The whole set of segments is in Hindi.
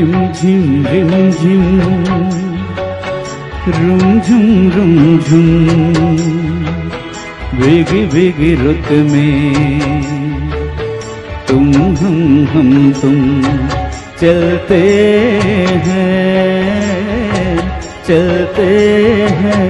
रिम झिम रुम झुम भीगी भीगी रुत में तुम हम तुम चलते हैं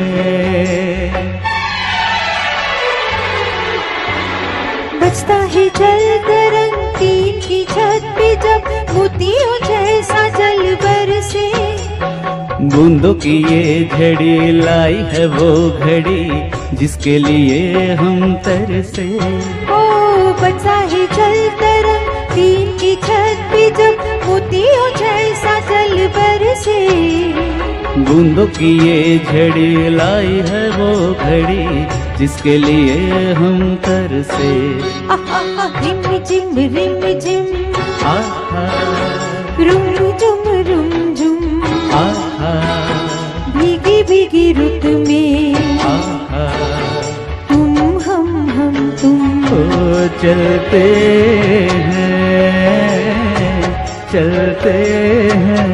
बजता है जल तरंग तीन की छत पे जब मोतियों जैसा जल बरसे। बूंदों की ये झड़ी लाई है वो घड़ी जिसके लिए हम तरसे। ओ बजता है जल तरंग तीन की छत पे जब मोतियों जैसा जल बरसे। बूंदों की ये झड़ी लाई है वो घड़ी जिसके लिए हम तरसे। रिम झिम आहा रुम झुम आहा भीगी भीगी रुत में आहा तुम हम तुम चलते हैं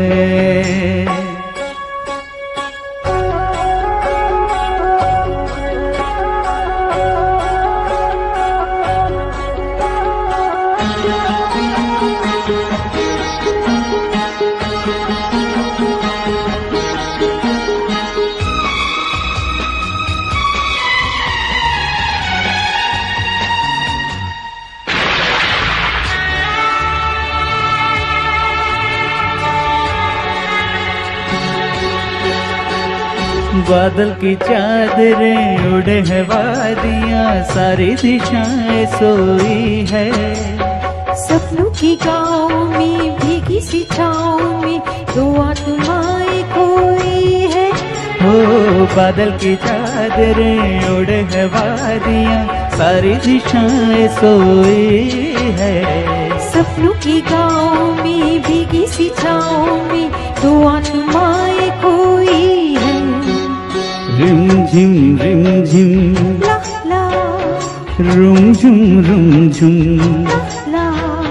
बादल की चादरें उड़े हैं वादियाँ सारी दिशाएं सोई है। सपनों की गाँव में भीगी सी छाँव में दो आत्माएं खोई है। हो बादल की चादरें उड़े हैं वादियाँ सारी दिशाएं सोई है। सपनों की गाँव में भीगी सी छाँव में दो आत्माएं खोई है। रिम झिम ला ला रुम झुम ला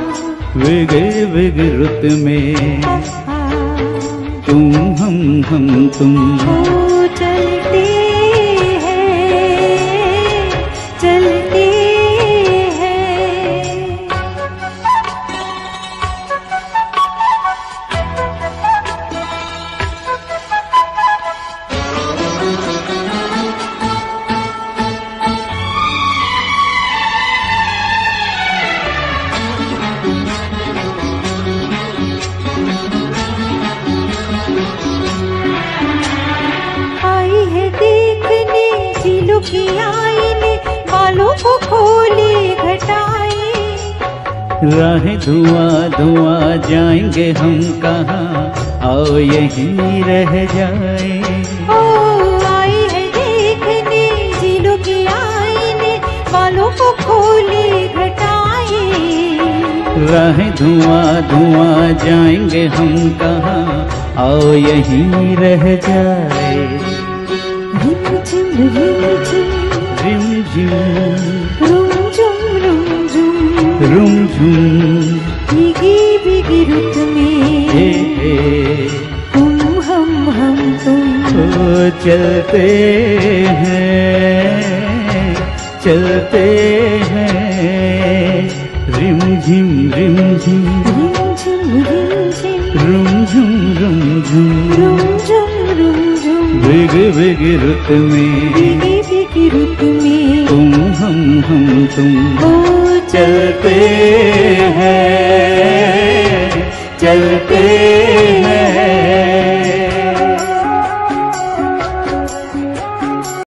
विगे रुत में ला तुम हम तुम चलते हैं चलते हैं। आई है देखने झीलों की आईने बालों को खोले घटाए। राहें धुआं जाएंगे हम कहाँ आओ यहीं रह जाए। ओ आई है देखने झीलों की आईने बालों को खोले घटाए। राहें धुआं जाएंगे हम कहाँ आओ यहीं रह जाए। रिम झिम रिम झिम रुम रुम झुम भीगी भीगी रुत में तुम हम तुम चलते हैं रिम झिम रिम झिम रुम झुम भीग रुत में भीगी रुत में तुम हम तुम चलते हैं